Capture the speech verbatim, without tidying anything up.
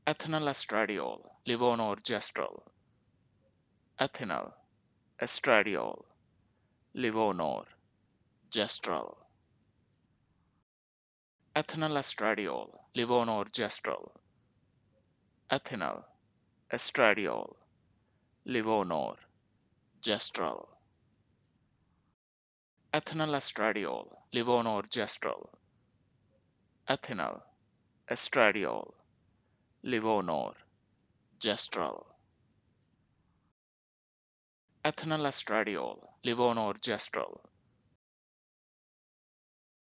Ethinylestradiol, Levonorgestrel, Ethinylestradiol, Levonorgestrel, Ethinylestradiol, Levonorgestrel, Ethinylestradiol, Levonorgestrel, Ethinylestradiol, Levonorgestrel, Ethinylestradiol, Levonorgestrel, Ethinylestradiol, Levonorgestrel,